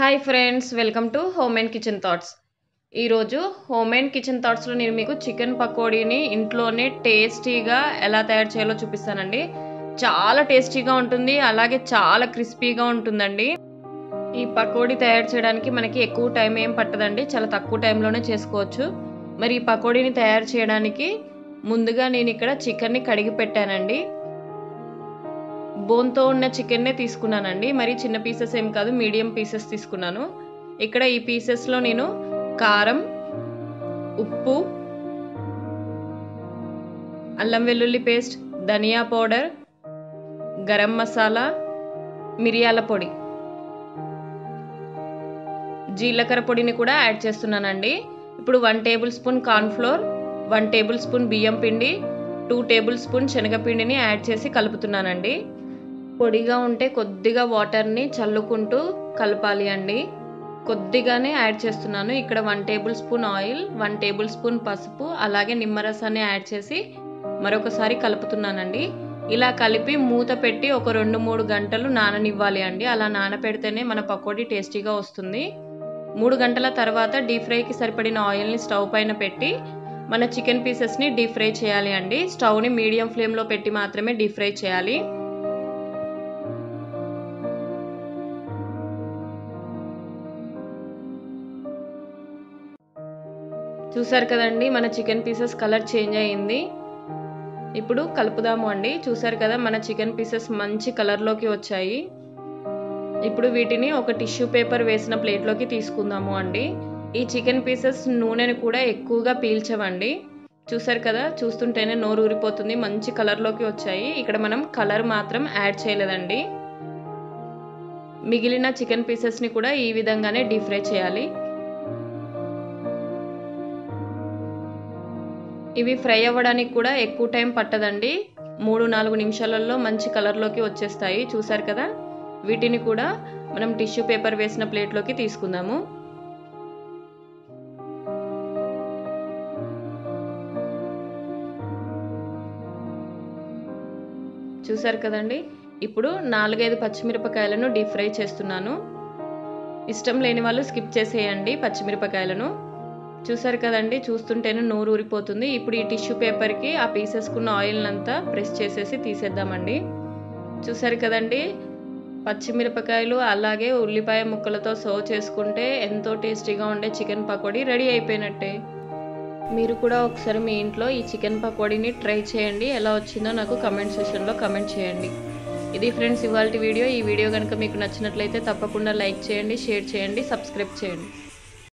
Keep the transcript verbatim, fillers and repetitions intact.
Hi friends, welcome to home and kitchen thoughts. ఈరోజు home and kitchen థాట్స్లో నేను మీకు చికెన్ పకోడీని ఇంట్లోనే టేస్టీగా ఎలా తయారు చేయాలో చూపిస్తానండి. చాలా టేస్టీగా ఉంటుంది, అలాగే చాలా క్రిస్పీగా ఉంటుందండి. ఈ పకోడీ తయారు చేయడానికి మనకి ఎక్కువ టైం ఏం పట్టదండి, చాలా తక్కువ టైంలోనే చేసుకోవచ్చు. మరి ఈ పకోడీని తయారు చేయడానికి ముందుగా నేను ఇక్కడ చికెన్ని కడిగి పెట్టానండి. బోన్తో ఉన్న చికెన్నే తీసుకున్నానండి, మరి చిన్న పీసెస్ ఏం కాదు, మీడియం పీసెస్ తీసుకున్నాను. ఇక్కడ ఈ పీసెస్లో నేను కారం, ఉప్పు, అల్లం వెల్లుల్లి పేస్ట్, ధనియా పౌడర్, గరం మసాలా, మిరియాల పొడి, జీలకర్ర పొడిని కూడా యాడ్ చేస్తున్నానండి. ఇప్పుడు one tablespoon cornflour, one tablespoon బియ్యం పిండి, టూ టేబుల్ స్పూన్ శనగపిండిని యాడ్ చేసి కలుపుతున్నానండి. పొడిగా ఉంటే కొద్దిగా వాటర్ని చల్లుకుంటూ కలపాలి అండి. కొద్దిగానే యాడ్ చేస్తున్నాను. ఇక్కడ one tablespoon oil, one tablespoon పసుపు, అలాగే నిమ్మరసాన్ని యాడ్ చేసి మరొకసారి కలుపుతున్నానండి. ఇలా కలిపి మూత పెట్టి ఒక రెండు మూడు గంటలు నాననివ్వాలి అండి. అలా నానపెడితేనే మన పకోడీ టేస్టీగా వస్తుంది. మూడు గంటల తర్వాత డీప్ ఫ్రైకి సరిపడిన ఆయిల్ని స్టవ్ పైన పెట్టి మన చికెన్ పీసెస్ని డీప్ ఫ్రై చేయాలి అండి. స్టవ్ని మీడియం ఫ్లేమ్లో పెట్టి మాత్రమే డీప్ ఫ్రై చేయాలి. చూసారు కదండి, మన చికెన్ పీసెస్ కలర్ చేంజ్ అయ్యింది. ఇప్పుడు కలుపుదాము అండి. చూసారు కదా, మన చికెన్ పీసెస్ మంచి కలర్లోకి వచ్చాయి. ఇప్పుడు వీటిని ఒక టిష్యూ పేపర్ వేసిన ప్లేట్లోకి తీసుకుందాము అండి. ఈ చికెన్ పీసెస్ నూనెని కూడా ఎక్కువగా పీల్చవండి. చూసారు కదా, చూస్తుంటేనే నోరు ఊరిపోతుంది. మంచి కలర్లోకి వచ్చాయి. ఇక్కడ మనం కలర్ మాత్రం యాడ్ చేయలేదండి. మిగిలిన చికెన్ పీసెస్ని కూడా ఈ విధంగానే డీప్ ఫ్రై చేయాలి. ఇవి ఫ్రై అవ్వడానికి కూడా ఎక్కువ టైం పట్టదండి. మూడు నాలుగు నిమిషాలలో మంచి కలర్లోకి వచ్చేస్తాయి. చూసారు కదా, వీటిని కూడా మనం టిష్యూ పేపర్ వేసిన ప్లేట్లోకి తీసుకుందాము. చూసారు కదండి, ఇప్పుడు నాలుగైదు పచ్చిమిరపకాయలను డీప్ ఫ్రై చేస్తున్నాను. ఇష్టం లేని వాళ్ళు స్కిప్ చేసేయండి పచ్చిమిరపకాయలను. చూసారు కదండి, చూస్తుంటేనే నోరు ఊరిపోతుంది. ఇప్పుడు ఈ టిష్యూ పేపర్కి ఆ పీసెస్కున్న ఆయిల్ అంతా ప్రెస్ చేసేసి తీసేద్దామండి. చూసారు కదండి, పచ్చిమిరపకాయలు అలాగే ఉల్లిపాయ ముక్కలతో సర్వ్ చేసుకుంటే ఎంతో టేస్టీగా ఉండే చికెన్ పకోడీ రెడీ అయిపోయినట్టే. మీరు కూడా ఒకసారి మీ ఇంట్లో ఈ చికెన్ పకోడీని ట్రై చేయండి. ఎలా వచ్చిందో నాకు కమెంట్ సెక్షన్లో కమెంట్ చేయండి. ఇది ఫ్రెండ్స్ ఇవాల్టి వీడియో. ఈ వీడియో కనుక మీకు నచ్చినట్లయితే తప్పకుండా లైక్ చేయండి, షేర్ చేయండి, సబ్స్క్రైబ్ చేయండి.